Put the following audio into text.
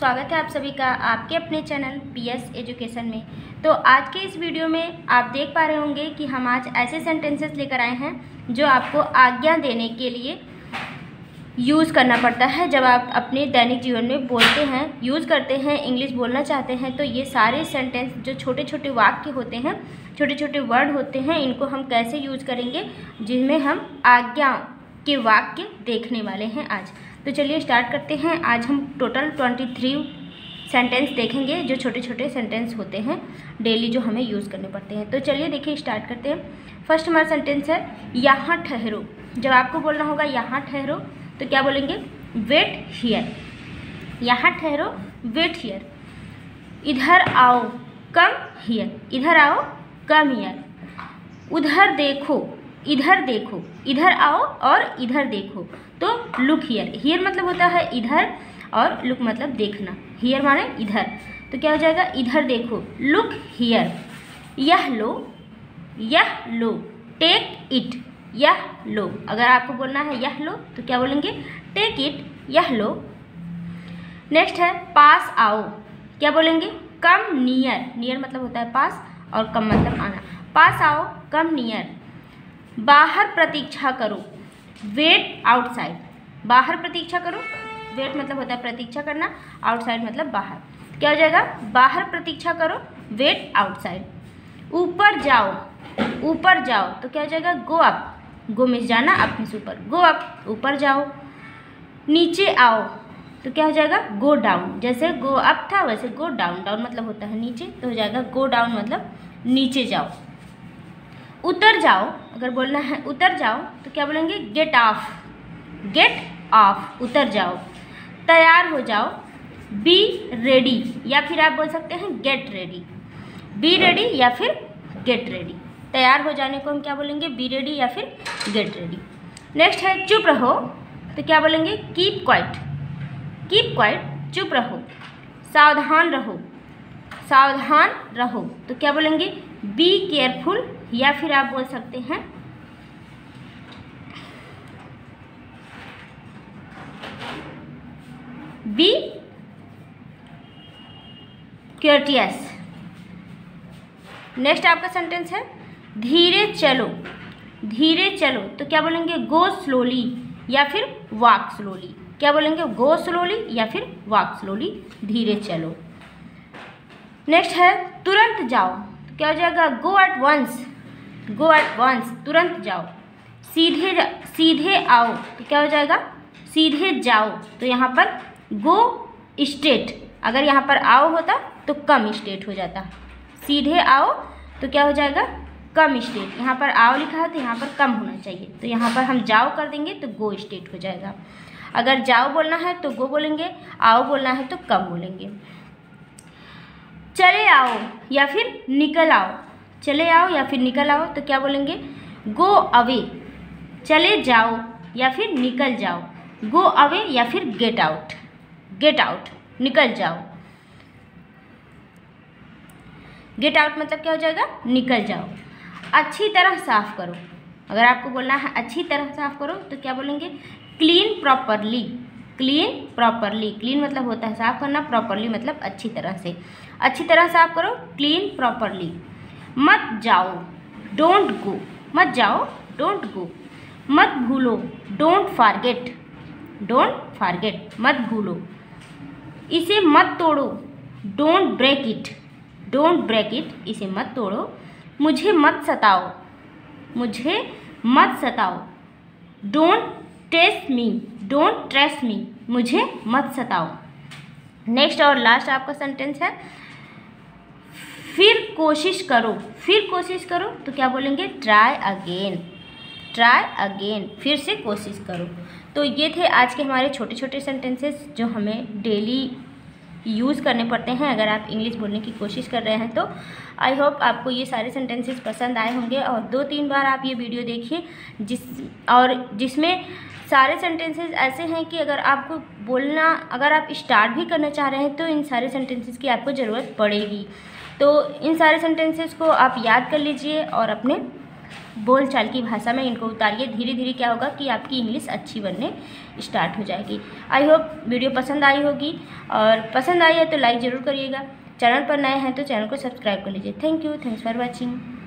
स्वागत है आप सभी का आपके अपने चैनल पीएस एजुकेशन में। तो आज के इस वीडियो में आप देख पा रहे होंगे कि हम आज ऐसे सेंटेंसेस लेकर आए हैं जो आपको आज्ञा देने के लिए यूज़ करना पड़ता है। जब आप अपने दैनिक जीवन में बोलते हैं, यूज़ करते हैं, इंग्लिश बोलना चाहते हैं, तो ये सारे सेंटेंस जो छोटे छोटे वाक्य होते हैं, छोटे छोटे वर्ड होते हैं, इनको हम कैसे यूज़ करेंगे, जिनमें हम आज्ञा के वाक्य देखने वाले हैं आज। तो चलिए स्टार्ट करते हैं। आज हम टोटल 23 सेंटेंस देखेंगे जो छोटे छोटे सेंटेंस होते हैं डेली, जो हमें यूज़ करने पड़ते हैं। तो चलिए देखिए स्टार्ट करते हैं। फर्स्ट हमारा सेंटेंस है यहाँ ठहरो। जब आपको बोलना होगा यहाँ ठहरो तो क्या बोलेंगे? Wait here. यहाँ ठहरो, वेट हियर। इधर आओ, कम हियर। इधर आओ, कम हियर। उधर देखो, इधर देखो। इधर आओ और इधर देखो, तो लुक हियर। हियर मतलब होता है इधर और लुक मतलब देखना। हियर माने इधर, तो क्या हो जाएगा? इधर देखो, लुक हियर। यह लो, यह लो। टेक इट, यह लो। अगर आपको बोलना है यह लो तो क्या बोलेंगे? टेक इट, यह लो। नेक्स्ट है पास आओ। क्या बोलेंगे? Come near. नियर मतलब होता है पास और कम मतलब आना। पास आओ, कम नियर। बाहर प्रतीक्षा करो, वेट आउटसाइड। बाहर प्रतीक्षा करो, वेट मतलब होता है प्रतीक्षा करना, आउटसाइड मतलब बाहर। क्या हो जाएगा? बाहर प्रतीक्षा करो, वेट आउटसाइड। ऊपर जाओ, ऊपर जाओ, तो क्या हो जाएगा? Go up. गो मीन्स जाना, अप मीन्स ऊपर। गो अप, ऊपर जाओ। नीचे आओ, तो क्या हो जाएगा? Go down. जैसे गो अप था वैसे गो डाउन। डाउन मतलब होता है नीचे, तो हो जाएगा गो डाउन मतलब नीचे जाओ। उतर जाओ, अगर बोलना है उतर जाओ तो क्या बोलेंगे? Gate of. गेट ऑफ, उतर जाओ। तैयार हो जाओ, बी रेडी, या फिर आप बोल सकते हैं गेट रेडी। बी रेडी या फिर गेट रेडी। तैयार हो जाने को हम क्या बोलेंगे? बी रेडी या फिर गेट रेडी। नेक्स्ट है चुप रहो, तो क्या बोलेंगे? Keep quiet. कीप क्वाइट, चुप रहो। सावधान रहो, सावधान रहो, तो क्या बोलेंगे? बी केयरफुल, या फिर आप बोल सकते हैं बी क्यूरियस। नेक्स्ट आपका सेंटेंस है धीरे चलो। धीरे चलो, तो क्या बोलेंगे? गो स्लोली या फिर वॉक स्लोली। क्या बोलेंगे? गो स्लोली या फिर वॉक स्लोली। धीरे चलो। नेक्स्ट है तुरंत जाओ, तो क्या हो जाएगा? Go at once. Go at once, तुरंत जाओ। सीधे आओ, तो क्या हो जाएगा? सीधे जाओ, तो यहाँ पर गो स्ट्रेट। अगर यहाँ पर आओ होता तो कम स्ट्रेट हो जाता। सीधे आओ तो क्या हो जाएगा? Come straight. यहाँ पर आओ लिखा है तो यहाँ पर कम होना चाहिए, तो यहाँ पर हम जाओ कर देंगे तो गो स्ट्रेट हो जाएगा। अगर जाओ बोलना है तो गो बोलेंगे, आओ बोलना है तो कम बोलेंगे। चले आओ या फिर निकल आओ। चले आओ या फिर निकल आओ, तो क्या बोलेंगे? Go away. चले जाओ या फिर निकल जाओ। गो अवे या फिर गेट आउट। गेट आउट, निकल जाओ। गेट आउट मतलब क्या हो जाएगा? निकल जाओ। अच्छी तरह साफ करो। अगर आपको बोलना है अच्छी तरह साफ करो तो क्या बोलेंगे? Clean properly. Clean properly. Clean मतलब होता है साफ करना, प्रॉपरली मतलब अच्छी तरह से। अच्छी तरह साफ करो, क्लीन प्रॉपरली। मत जाओ, डोंट गो। मत जाओ, डोंट गो। मत भूलो, डोंट फॉरगेट। डोंट फॉरगेट, मत भूलो। इसे मत तोड़ो, don't break it. Don't break it, इसे मत तोड़ो। मुझे मत सताओ, मुझे मत सताओ। Don't test me, don't test me, मुझे मत सताओ। नेक्स्ट और लास्ट आपका सेंटेंस है फिर कोशिश करो। फिर कोशिश करो, तो क्या बोलेंगे? Try again. ट्राई अगेन, फिर से कोशिश करो। तो ये थे आज के हमारे छोटे छोटे सेंटेंसेस जो हमें डेली यूज़ करने पड़ते हैं अगर आप इंग्लिश बोलने की कोशिश कर रहे हैं तो। आई होप आपको ये सारे सेंटेंसेस पसंद आए होंगे और 2-3 बार आप ये वीडियो देखिए जिसमें सारे सेंटेंसेस ऐसे हैं कि अगर आपको बोलना, अगर आप स्टार्ट भी करना चाह रहे हैं तो इन सारे सेंटेंसेस की आपको ज़रूरत पड़ेगी। तो इन सारे सेंटेंसेस को आप याद कर लीजिए और अपने बोलचाल की भाषा में इनको उतारिए। धीरे धीरे क्या होगा कि आपकी इंग्लिश अच्छी बनने स्टार्ट हो जाएगी। आई होप वीडियो पसंद आई होगी, और पसंद आई है तो लाइक ज़रूर करिएगा। चैनल पर नए हैं तो चैनल को सब्सक्राइब कर लीजिए। Thank you, thanks for watching.